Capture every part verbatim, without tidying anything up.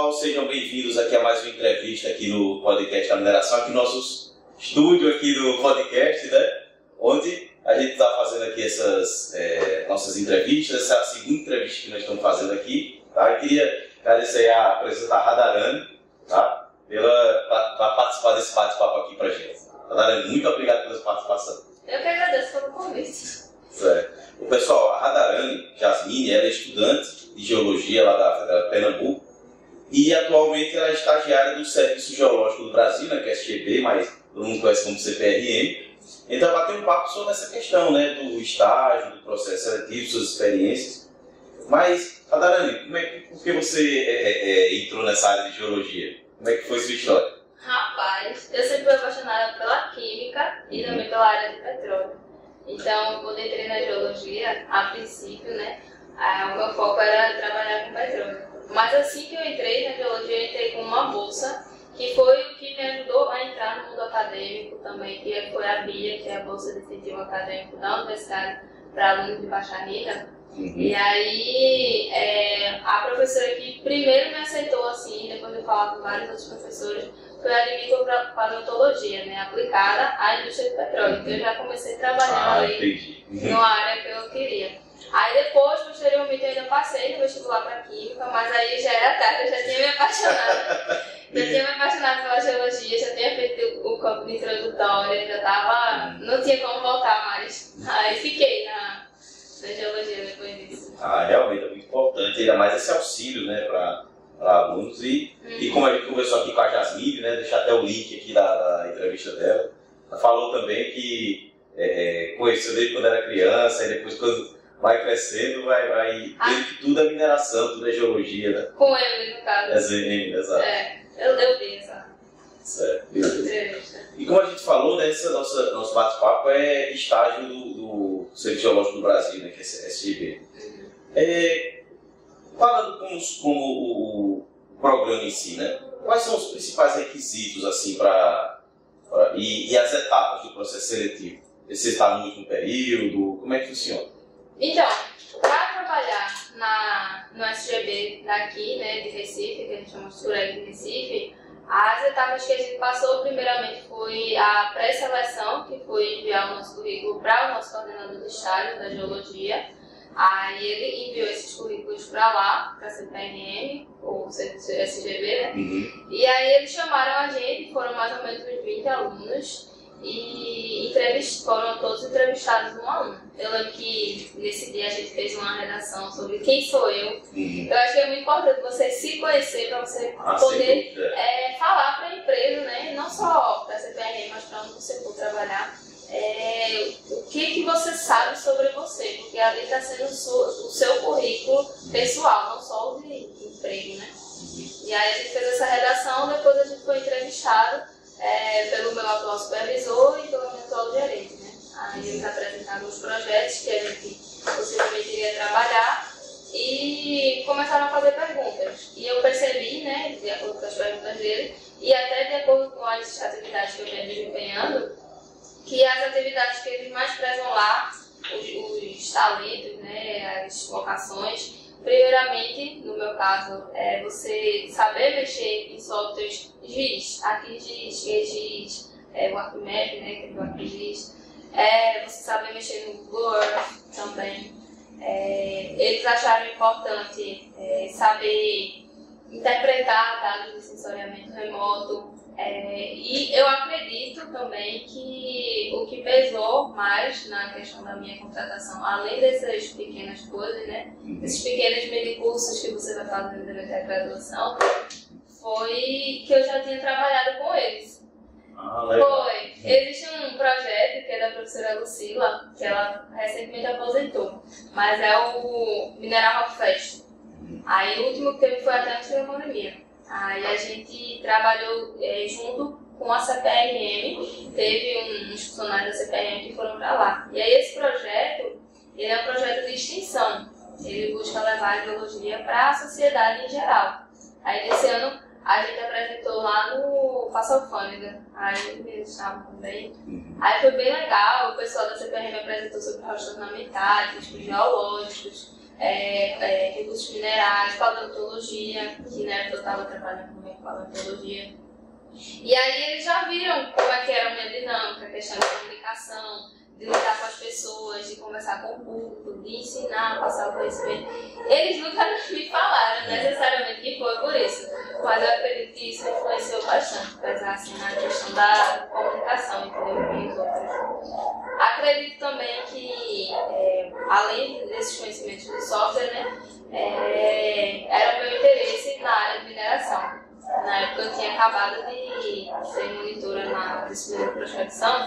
pessoal, sejam bem-vindos aqui a mais uma entrevista aqui no podcast da mineração, aqui no nosso estúdio aqui do podcast, né? Onde a gente está fazendo aqui essas é, nossas entrevistas, essa é a segunda entrevista que nós estamos fazendo aqui, tá? Eu queria agradecer a presença da Radharani, tá? Para participar desse bate-papo aqui pra gente. Radharani, muito obrigado pela sua participação. Eu que agradeço pelo convite. Certo. O pessoal, a Radharani Jasmine, ela é estudante de geologia lá da Federal de Pernambuco e atualmente ela é estagiária do Serviço Geológico do Brasil, né, que é S G B, mas todo mundo conhece como C P R M. Então, vai ter um papo sobre essa questão, né, do estágio, do processo seletivo, suas experiências. Mas, Radharani, como é que, por que você é, é, entrou nessa área de geologia? Como é que foi sua história? Rapaz, eu sempre fui apaixonada pela química e também pela área de petróleo. Então, quando entrei na geologia, a princípio, né, o meu foco era trabalhar com petróleo. Mas assim que eu entrei na geologia, eu entrei com uma bolsa, que foi o que me ajudou a entrar no mundo acadêmico também, que foi a BIA, que é a Bolsa de Incentivo Acadêmico da Universidade para alunos de baixa renda. Uhum. E aí, é, a professora que primeiro me aceitou assim, depois de falar com vários outros professores, foi a de micropaleontologia, né, aplicada à indústria de petróleo. Então eu já comecei a trabalhar ah, ali numa área que eu queria. Aí depois, posteriormente, eu ainda passei no vestibular para química, mas aí já era tarde, eu já tinha me apaixonado. já tinha me apaixonado pela geologia, já tinha feito o campo de introdutória, já tava, não tinha como voltar mais. Aí fiquei na, na geologia depois disso. Ah, realmente é muito importante, ainda mais esse auxílio, né, para alunos. E, hum. e como a gente conversou aqui com a Jasmine, né, deixar até o link aqui da, da entrevista dela, ela falou também que é, conheceu desde quando era criança, e depois quando vai crescendo, vai, vai ah. vendo que tudo é mineração, tudo é geologia, né? Com ele, no caso. É, sim, exato. É, eu, eu vi essa certo. entrevista. E como a gente falou, né, esse nosso, nosso bate-papo é estágio do, do Serviço Geológico do Brasil, né, que é S G B. Uhum. É, falando como, como o, o programa em si, né, quais são os principais requisitos assim, pra, pra, e, e as etapas do processo seletivo? Você está no último período? Como é que funciona? Então, para trabalhar na, no S G B daqui, né, de Recife, que a gente chama de Sureg de Recife, as etapas que a gente passou, primeiramente, foi a pré-seleção, que foi enviar o nosso currículo para o nosso coordenador de estágio da geologia. Aí ele enviou esses currículos para lá, para a C P R M, ou S G B, né? Uhum. E aí eles chamaram a gente, foram mais ou menos uns vinte alunos, e entrevist... foram todos entrevistados um a um. Eu lembro que nesse dia a gente fez uma redação sobre quem sou eu. Uhum. Eu acho que é muito importante você se conhecer para você ah, poder é, falar para a empresa, né? Não só para a C P R M, mas para onde você for trabalhar. É, o que, que você sabe sobre você, porque ali está sendo o seu, o seu currículo pessoal, não só o de emprego, né? Uhum. E aí a gente fez essa redação, depois a gente foi entrevistado É, pelo meu atual supervisor e pelo meu atual gerente, né? Aí eles apresentaram os projetos que a gente possivelmente iria trabalhar e começaram a fazer perguntas. E eu percebi, né, de acordo com as perguntas dele e até de acordo com as atividades que eu venho desempenhando, que as atividades que eles mais prezam lá, os, os talentos, né, as vocações, primeiramente, no meu caso, é você saber mexer em softwares GIS, ArcGIS, QGIS, é, o ArcMap, né, que é do ArcGIS, é, você saber mexer no Google Earth também. É, eles acharam importante é, saber interpretar dados de sensoriamento remoto, é, e eu acredito também que o que pesou mais na questão da minha contratação, além dessas pequenas coisas, né, esses pequenos mini-cursos que você vai fazendo durante a graduação, foi que eu já tinha trabalhado com eles. Ah, legal. Foi. Existe um projeto que é da professora Lucila, que ela recentemente aposentou, mas é o Mineral Rockfest. Aí o último que teve foi até antes da pandemia. Aí a gente trabalhou é, junto com a C P R M, teve uns funcionários da C P R M que foram para lá. E aí esse projeto, ele é um projeto de extensão, ele busca levar a geologia para a sociedade em geral. Aí nesse ano a gente apresentou lá no Faça Alfândega, aí eles estavam também. Aí foi bem legal, o pessoal da C P R M apresentou sobre rochas ornamentais, riscos geológicos, é, é, recursos minerais, paleontologia, que na época eu estava trabalhando também com paleontologia. E aí eles já viram como é que era a minha dinâmica, a questão de comunicação, de lidar com as pessoas, de conversar com o público, de ensinar, passar o conhecimento. Eles nunca me falaram necessariamente que foi por isso, mas eu acredito que isso influenciou bastante, apesar assim, na questão da comunicação, entendeu? Com os outros. Acredito também que, é, além desses conhecimentos de software, né, é, era o meu interesse na área de mineração. Na época eu tinha acabado de ser monitora na disciplina de prospecção,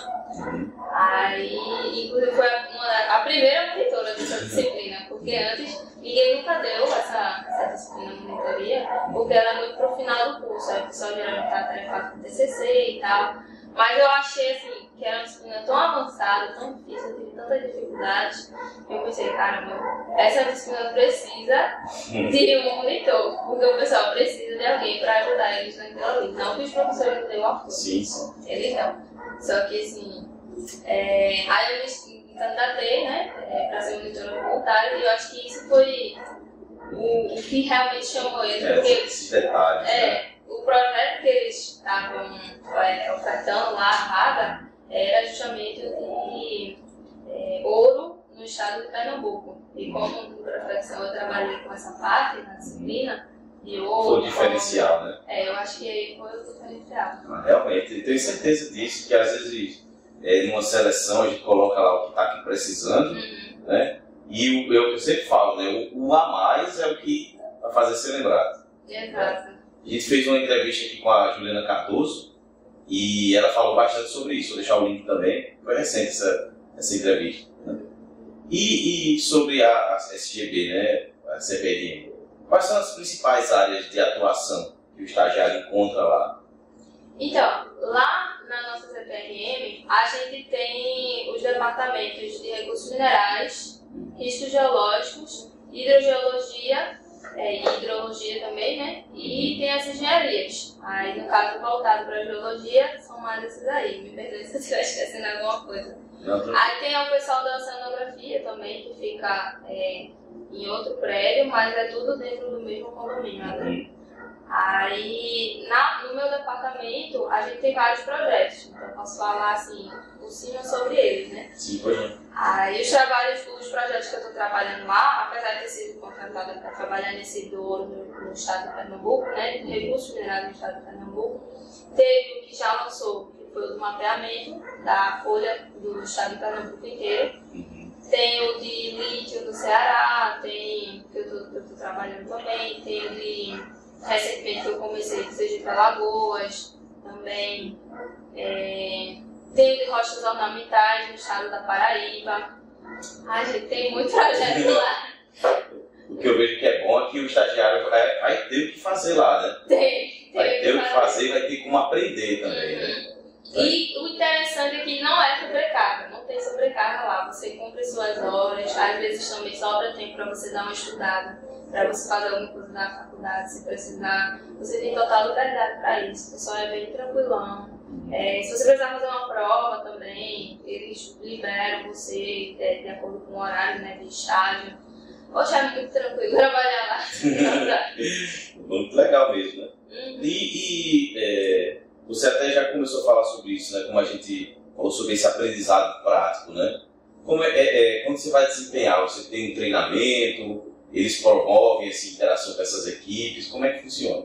aí inclusive foi uma, a primeira monitora dessa disciplina, porque antes ninguém nunca deu essa, essa disciplina de monitoria, porque ela é muito pro final do curso, aí o pessoal geralmente está atarefado com T C C e tal, mas eu achei assim, que era uma disciplina tão avançada, tão difícil, eu tive tantas dificuldades, eu pensei, caramba, essa disciplina precisa de um monitor, porque o pessoal precisa de alguém para ajudar eles naquilo ali. Não que os professores não tenham apoio, sim, sim. Eles não. Só que assim, é, aí eu me candidatei, né, é, para ser monitora voluntária, e eu acho que isso foi o, o que realmente chamou eles. É, porque, esses detalhes, é, né? O projeto que eles estavam é, ofertando lá, a vaga, era justamente o de é, ouro no estado de Pernambuco. E como no prospecção eu trabalhei com essa parte na disciplina de ouro. Foi o diferencial, como, né? É, eu acho que aí foi o diferencial. Ah, realmente, eu tenho certeza disso, que às vezes é, numa seleção a gente coloca lá o que está aqui precisando, uhum. né? E o, eu, eu sempre falo, né? O, o a mais é o que vai fazer ser lembrado. Exato. Né? A gente fez uma entrevista aqui com a Juliana Cardoso e ela falou bastante sobre isso. Vou deixar o link também. Foi recente essa, essa entrevista. Né? E, e sobre a, a S G B, né? A C P R M. Quais são as principais áreas de atuação que o estagiário encontra lá? Então, lá na nossa C P R M, a gente tem os departamentos de recursos minerais, riscos geológicos, hidrogeologia, É, hidrologia também, né? E tem as engenharias. Aí, no caso, voltado para a geologia, são mais esses aí. Me perdoe se eu estiver esquecendo alguma coisa. Não, aí tem o pessoal da oceanografia também, que fica é, em outro prédio, mas é tudo dentro do mesmo condomínio. Né? Aí, na, no meu departamento, a gente tem vários projetos. Então, eu posso falar, assim, por cima sobre eles, né? Sim, pode ir. Aí, os trabalhos, os projetos que eu estou trabalhando lá, apesar de ter sido contratada para trabalhar nesse do ouro no, no estado de Pernambuco, né? De recursos minerais no estado de Pernambuco, teve o que já lançou, que foi o do mapeamento da folha do estado de Pernambuco inteiro. Tem o de lítio do Ceará, tem que eu estou trabalhando também, tem o de... Recentemente eu comecei de Sergipe Alagoas, também é, tem de rochas ornamentais no estado da Paraíba. Ai, gente, tem muito projeto lá. O que eu vejo que é bom é que o estagiário vai, vai ter o que fazer lá, né? Tem, tem. Vai ter o que fazer, vai ter como aprender também, uhum. né? E o interessante é que não é sobrecarga, não tem sobrecarga lá. Você cumpre suas horas, às vezes também sobra tempo para você dar uma estudada, para você fazer alguma coisa na faculdade, se precisar. Você tem total liberdade para isso, o pessoal é bem tranquilão. É, se você precisar fazer uma prova também, eles liberam você de, de acordo com o horário, né, de estágio. Poxa, é muito tranquilo trabalhar lá. Muito legal mesmo, né? Uhum. E, e é, você até já começou a falar sobre isso, né? Como a gente falou sobre esse aprendizado prático, né? Como é, é, é, quando você vai desempenhar, você tem um treinamento, eles promovem essa interação com essas equipes, como é que funciona?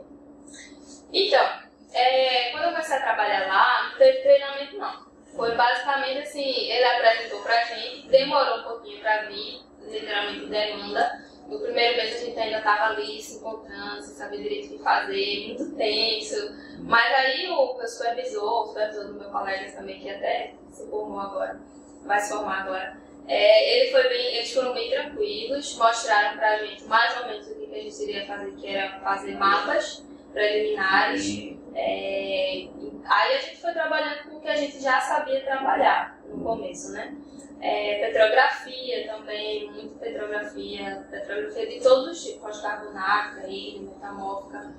Então, é, quando eu comecei a trabalhar lá, não teve treinamento não. Foi basicamente assim, ele apresentou pra gente, demorou um pouquinho pra vir, literalmente demanda. No primeiro mês a gente ainda estava ali se encontrando, sem saber direito o que fazer, muito tenso. Mas aí o meu supervisor, o supervisor do meu colega também, que até se formou agora, vai se formar agora, é, ele foi bem, eles foram bem tranquilos, mostraram pra gente mais ou menos o que a gente iria fazer, que era fazer mapas preliminares. É, aí a gente foi trabalhando com o que a gente já sabia trabalhar no começo, né? É, petrografia também, muito petrografia, petrografia de todos os tipos, pós-carbonática, hidro, metamórfica.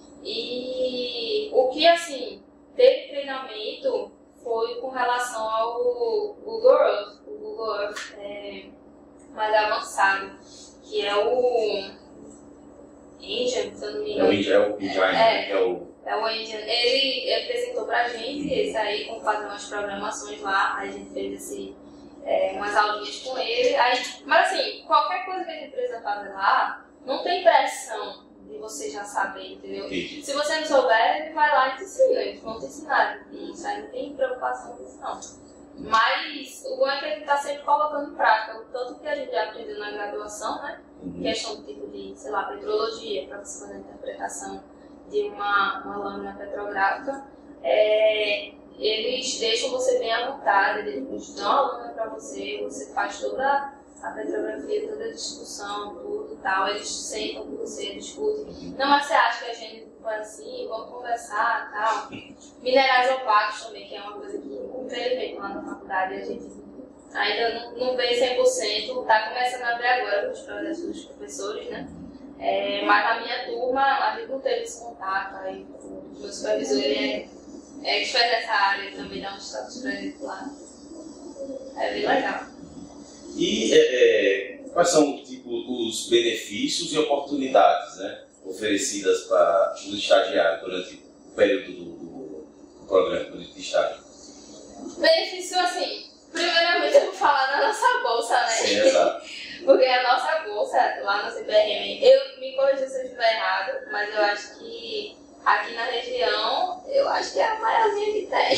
E o que, assim, teve treinamento foi com relação ao Google Earth, o Google Earth é, mais avançado, que é o Engine, se eu não me engano. É o Engine, é o Engine, é, que é o... É o Engine. Ele apresentou pra gente esse aí, como fazer umas programações lá, aí a gente fez esse, é, umas aulinhas com ele. Aí, mas assim, qualquer coisa que a gente precisa fazer lá, não tem pressão de você já saber, entendeu? Entendi. Se você não souber, ele vai lá e te ensina, eles vão te ensinar. Isso aí não tem preocupação com isso não. Mas o bom é que a gente está sempre colocando em prática o tanto que a gente já aprendeu na graduação, né? Uhum. Questão do tipo de, sei lá, petrologia, para você fazer a interpretação de uma, uma lâmina petrográfica. É, eles deixam você bem à vontade, eles dão a lâmina para você, você faz toda a petrografia, toda a discussão, tudo e tal. Eles sentam com você, discutem. Não, mas você acha que a gente foi assim, vamos conversar e tal. Minerais opacos também, que é uma coisa que, infelizmente, lá na faculdade a gente ainda não, não vê cem por cento, está começando a ver agora com os projetos dos professores, né? É, mas na minha turma a gente não teve esse contato, aí o meu supervisor ele é, é expert nessa área, ele também dá um status para ele lá. É bem legal. E é, é, quais são tipo, os benefícios e oportunidades, né, oferecidas para os estagiários durante o período do, do, do programa de estágio? Benefício, assim, primeiramente eu vou falar da nossa bolsa, né? Sim, exato. Porque a nossa bolsa lá no C P R M, eu me corrigi se eu estiver errado, mas eu acho que aqui na região, eu acho que é a maiorzinha que tem.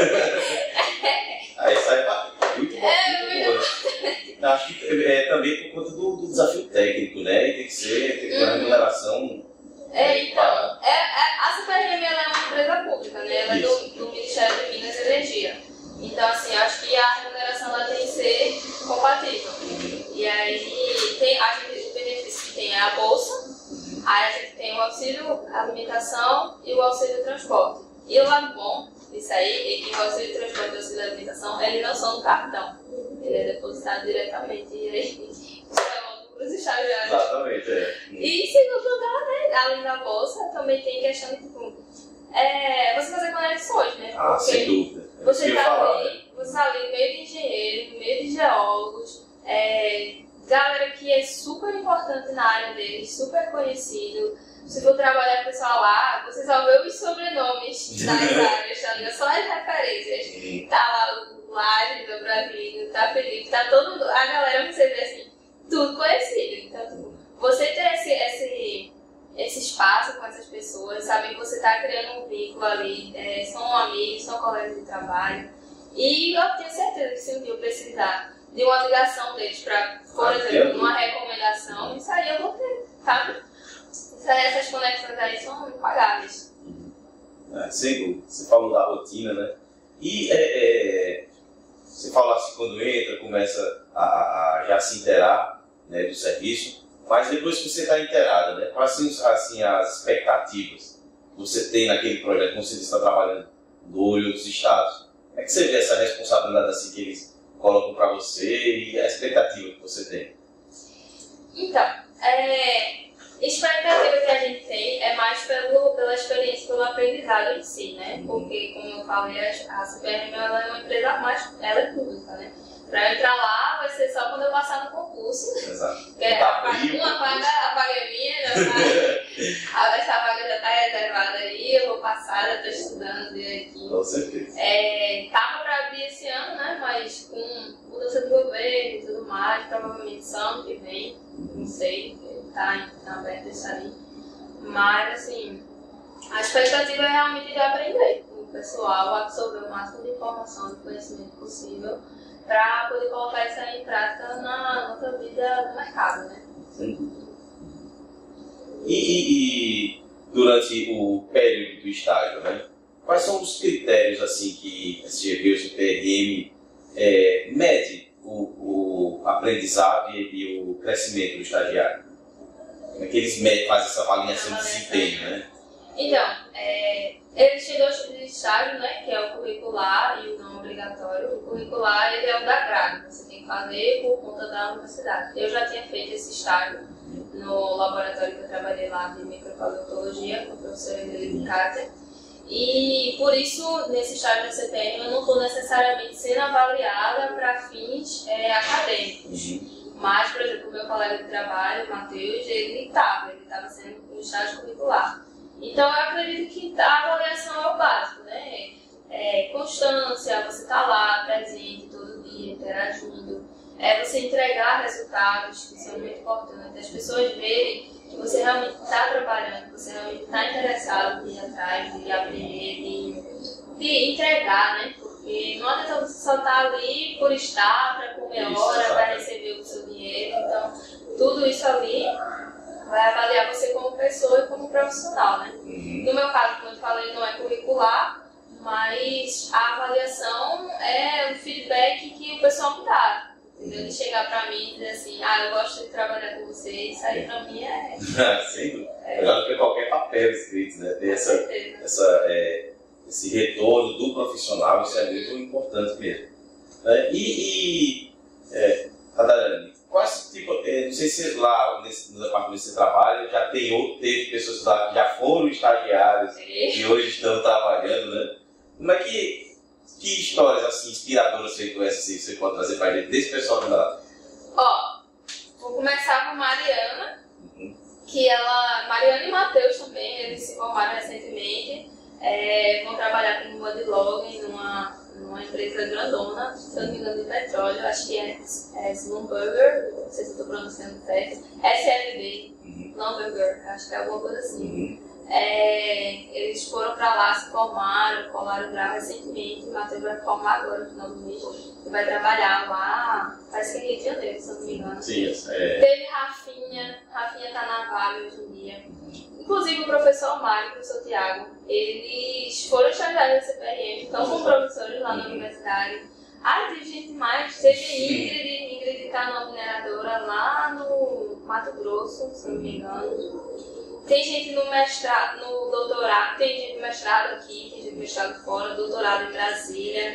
Aí sai muito bom. É, muito muito bom. Acho que é também por conta do, do desafio técnico, né? E tem que ser, tem que ter uma remuneração. É, então, é, é, a C P R M ela é uma empresa pública, né? Ela é do, do Ministério de Minas e Energia. Então, assim, acho que a remuneração ela tem que ser compatível. E aí, tem, a gente, o benefício que tem é a bolsa, aí a gente tem o auxílio alimentação e o auxílio transporte. E o lado bom disso aí é que o auxílio transporte e o auxílio alimentação, eles não são no cartão. Ele é depositado diretamente e aí para os estagiários. Exatamente, é. E segundo lugar, né, além da bolsa, também tem questão de tipo, é, você fazer conexões, né? Ah, porque sem dúvida. Você está falar, ali, né? você está ali no meio de engenheiros, no meio de geólogos, é, galera que é super importante na área deles, super conhecido. Se for trabalhar com o pessoal lá, você só vê os sobrenomes das áreas, tá ligado? Só as referências. Tá lá o Laje, do Brasil, tá Felipe, tá todo mundo. A galera você vê assim, tudo conhecido. Então, tipo, você ter esse, esse, esse espaço com essas pessoas, saber que você tá criando um vínculo ali, é, são amigos, são colegas de trabalho. E eu tenho certeza que se um dia eu precisar de uma ligação deles para, por ah, exemplo, uma recomendação, isso aí eu vou ter, sabe? Essas conexões aí são impagáveis. É, sem dúvida. Você falou da rotina, né? E é, é, você fala assim, quando entra, começa a, a já se inteirar, né, do serviço, mas depois que você está inteirada, né, quais são assim, as expectativas que você tem naquele projeto, como você está trabalhando no em outros estados? Como é que você vê essa responsabilidade assim, que eles colocam para você e a expectativa que você tem? Então, é... a expectativa que a gente tem é mais pelo, pela experiência, pelo aprendizado em si, né? Porque, como eu falei, a C P R M ela é uma empresa mais, ela é pública, né? Para eu entrar lá vai ser só quando eu passar no concurso. Exato. Que é, a, uma vaga, a vaga é minha, já tá, essa vaga já está reservada aí, eu vou passar, já estou estudando direitinho. Com certeza. É, tava para abrir esse ano, né? Mas com mudança de governo e tudo mais, provavelmente só ano que vem, não sei. Tá, tá aberto isso ali. Mas, assim, a expectativa é realmente de aprender com o pessoal, absorver o máximo de informação, de conhecimento possível, para poder colocar isso aí em prática na nossa vida no mercado, né? Sim. E, e, e durante o período do estágio, né? Quais são os critérios, assim, que a S G B, o C P R M, é, mede o, o aprendizado e, e o crescimento do estagiário? Como é que eles medem, fazem essa avaliação de desempenho, né? Então, é, existem dois tipos de estágio, né? Que é o curricular e o não obrigatório. O curricular, ele é o da grade, você tem que fazer por conta da universidade. Eu já tinha feito esse estágio no laboratório que eu trabalhei lá de microbiologia, com a professora Emily Cátia. E por isso, nesse estágio da C P M, eu não estou necessariamente sendo avaliada para fins é, acadêmicos. Uhum. Mas, por exemplo, o meu colega de trabalho, o Matheus, ele estava, ele estava sendo um estágio curricular. Então, eu acredito que a avaliação é o básico, né? É, constância, você está lá, presente todo dia, interagindo. É você entregar resultados, que são muito importantes. As pessoas verem que você realmente está trabalhando, que você realmente está interessado em ir atrás, de aprender, de, de entregar, né? Porque não adianta você só estar ali por estar, para comer Isso, hora, exatamente. para receber o seu dinheiro. Então, tudo isso ali vai avaliar você como pessoa e como profissional, né? Uhum. No meu caso, como eu falei, não é curricular, mas a avaliação é o feedback que o pessoal me dá. Entendeu? De chegar pra mim e dizer assim, ah, eu gosto de trabalhar com você, isso aí pra mim é... Sem dúvida. Melhor do que qualquer papel escrito, né? Ter essa, certeza. essa, é, esse retorno do profissional, isso é muito importante mesmo. É, e, e é, Radharani, quais tipo, é, não sei se lá nesse, no departamento que você trabalha, já tem, ou teve pessoas lá que já foram estagiários e hoje estão trabalhando, né? Como é que, que histórias assim, inspiradoras você conhece, você pode trazer para a gente desse pessoal que lá? Ó, vou começar com Mariana, uhum. que ela, Mariana e Matheus também, eles se formaram recentemente, é, vão trabalhar como adlog numa, numa empresa grandona, se eu não me engano de petróleo, acho que é, é Slumberger, não sei se eu estou pronunciando certo, S L B, uhum. Slumberger, acho que é alguma coisa assim. Uhum. É, eles foram pra lá, se formaram, colaram o grau recentemente, o Matheus vai formar agora no final do mês, e vai trabalhar lá, parece que é Rio de Janeiro, se eu não me engano. Sim, é... Teve Rafinha, Rafinha tá na Vale hoje em dia. Inclusive o professor Mário e o professor Tiago, eles foram estagiários da C P R M, estão como professores lá na universidade. Ah, teve gente mais, teve Ingrid, Ingrid tá numa mineradora lá no Mato Grosso, se eu não me engano. Tem gente no mestrado, no doutorado, tem gente no mestrado aqui, tem gente no mestrado fora, doutorado em Brasília,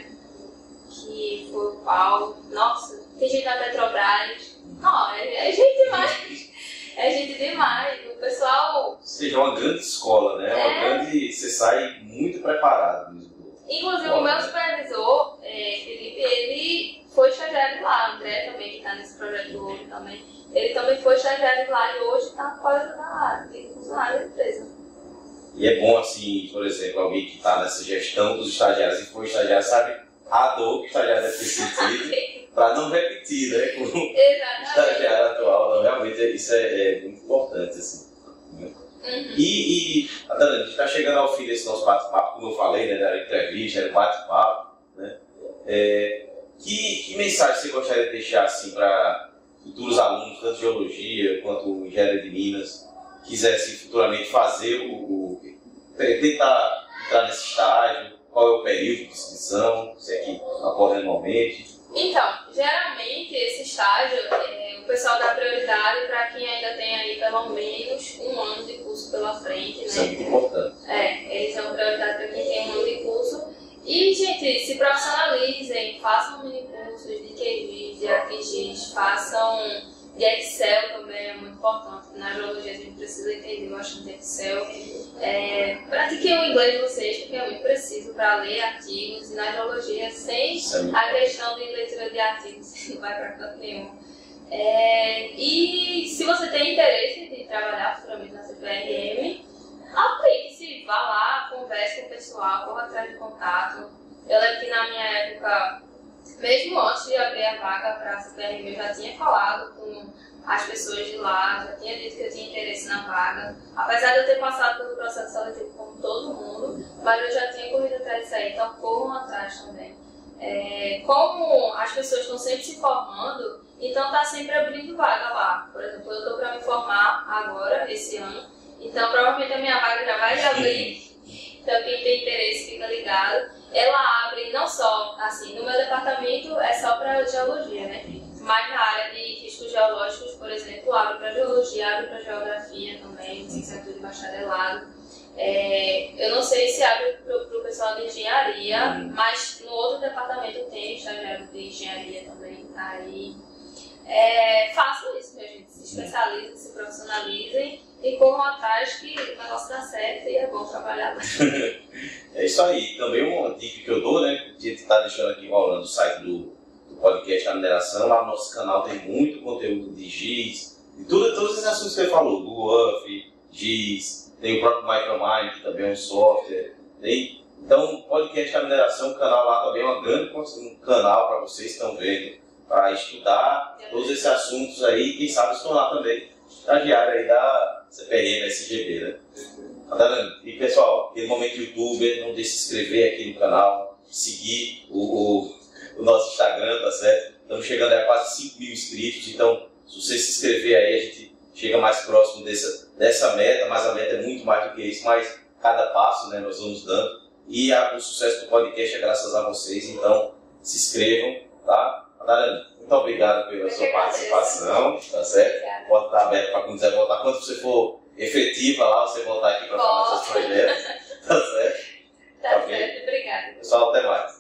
que foi o Paulo. Nossa, tem gente na Petrobras. Não, é, é gente demais. É gente demais. O pessoal... Ou seja, é uma grande escola, né? É uma grande... Você sai muito preparado mesmo. Inclusive, o meu supervisor, é, Felipe, ele foi estagiário lá. André também, que está nesse projeto do Ouro também. Ele também foi estagiário lá e hoje está fora da área, de funcionário da empresa. E é bom, assim, por exemplo, alguém que está nessa gestão dos estagiários e foi estagiário, sabe a dor que o estagiário deve ter sentido para não repetir, né, com o estagiário atual. Não, realmente, isso é, é muito importante, assim. Uhum. E, e a Dani, a gente está chegando ao fim desse nosso bate-papo, como eu falei, né, da entrevista, era bate-papo, né? É, que, que mensagem você gostaria de deixar, assim, para futuros alunos, tanto de geologia quanto engenharia de Minas, quisessem futuramente fazer o, o tentar entrar nesse estágio, qual é o período de inscrição, se é que ocorre anualmente? Então, geralmente esse estágio, é, o pessoal dá prioridade para quem ainda tem aí pelo menos um ano de curso pela frente, né? Isso é muito importante. É, eles dão prioridade para quem tem um ano de curso. E, gente, se profissionalizem, façam mini cursos de Q Gs, de A Q Gs, façam de Excel também, é muito importante. Na geologia a gente precisa entender bastante Excel. É, pratiquem o inglês de vocês, porque é muito preciso para ler artigos. E na geologia, sem a questão de leitura de artigos, você não vai para canto nenhum. É, e se você tem interesse de trabalhar futuramente na C P R M, aplique-se, vá lá, converse com o pessoal, corra atrás de contato. Eu lembro que na minha época, mesmo antes de abrir a vaga para a C P R M, eu já tinha falado com as pessoas de lá, já tinha dito que eu tinha interesse na vaga. Apesar de eu ter passado pelo processo seletivo como todo mundo, mas eu já tinha corrido atrás disso aí, então corram atrás também. É, como as pessoas estão sempre se formando, então está sempre abrindo vaga lá. Por exemplo, eu estou para me formar agora, esse ano, então provavelmente a minha vaga já vai abrir. Então quem tem interesse fica ligado. Ela abre não só, assim, no meu departamento é só para geologia, né? Mas na área de riscos geológicos, por exemplo, abre para geologia, abre para geografia também, licenciatura de bacharelado. É, eu não sei se abre para o pessoal de engenharia, mas no outro departamento tem estagiário de engenharia também. Aí, é, façam isso, minha gente. Se especializem, se profissionalizem e corram atrás que o negócio dá certo e é bom trabalhar lá. É isso aí. Também uma dica que eu dou, né? A gente está deixando aqui rolando o site do, do podcast da mineração. Lá no nosso canal tem muito conteúdo de Giz, de tudo, todos esses assuntos que você falou, Google Earth, Giz, tem o próprio Micromine, que também é um software. Tem, então, podcast da mineração, o canal lá também é uma grande, um canal para vocês que estão vendo, para estudar todos esses assuntos aí e quem sabe se tornar também estagiário aí da C P M, S G B, né? E pessoal, aquele momento youtuber, não deixe de se inscrever aqui no canal, seguir o, o, o nosso Instagram, tá certo? Estamos chegando a quase cinco mil inscritos, então se você se inscrever aí, a gente chega mais próximo dessa, dessa meta, mas a meta é muito mais do que isso, mas cada passo, né, nós vamos dando. E a, o sucesso do podcast é graças a vocês, então se inscrevam, tá? Madalena, muito obrigado pela sua participação, tá certo? A porta está aberta para quando quiser voltar. Quando você for efetiva lá, você voltar aqui para falar dos seus projetos, tá certo? Tá, tá certo, obrigada. Pessoal, até mais.